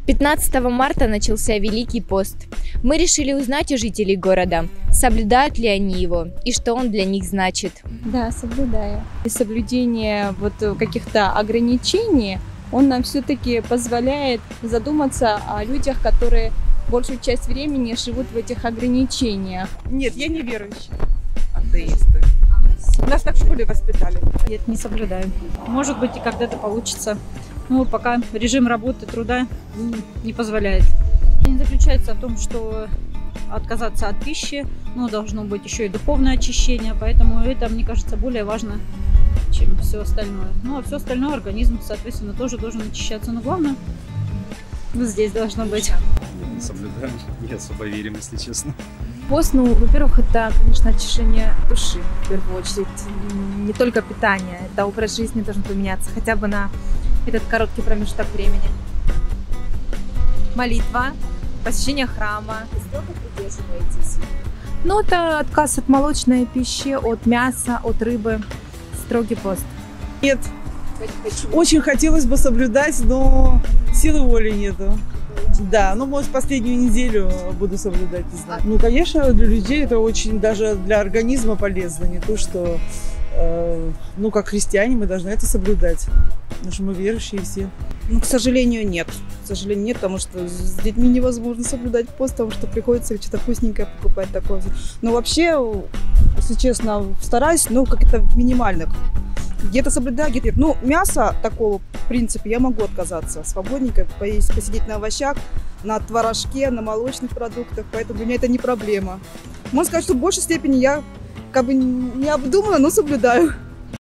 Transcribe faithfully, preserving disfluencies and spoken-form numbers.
пятнадцатого марта начался Великий пост. Мы решили узнать у жителей города, соблюдают ли они его и что он для них значит. Да, соблюдаю. И соблюдение вот каких-то ограничений, он нам все-таки позволяет задуматься о людях, которые большую часть времени живут в этих ограничениях. Нет, я не верующая. Атеисты. Нас так в школе воспитали. Нет, не соблюдаю. Может быть, и когда-то получится. Но пока режим работы, труда не позволяет. Не заключается в том, что отказаться от пищи, но должно быть еще и духовное очищение, поэтому это, мне кажется, более важно, чем все остальное. Ну, а все остальное организм, соответственно, тоже должен очищаться. Но главное, вот здесь должно быть. Не соблюдаем, не особо верим, если честно. Пост, ну, во-первых, это, конечно, очищение души, в первую очередь. Не только питание, это образ жизни должен поменяться, хотя бы на этот короткий промежуток времени. Молитва, посещение храма. Сколько придерживаетесь? Ну, это отказ от молочной пищи, от мяса, от рыбы. Строгий пост. Нет. Почему? Очень хотелось бы соблюдать, но силы воли нету. Да, ну, может, последнюю неделю буду соблюдать, не знаю. Ну, конечно, для людей это очень даже для организма полезно. Не то, что, э, ну, как христиане мы должны это соблюдать. Потому что мы верующие все. Ну, к сожалению, нет. К сожалению, нет, потому что с детьми невозможно соблюдать пост, потому что приходится что-то вкусненькое покупать такое. Но вообще, если честно, стараюсь, ну, как-то минимально. Где-то соблюдаю, где-то нет. Ну, мясо такого, в принципе, я могу отказаться. Свободненько поесть, посидеть на овощах, на творожке, на молочных продуктах. Поэтому для меня это не проблема. Можно сказать, что в большей степени я как бы не обдуманно, но соблюдаю.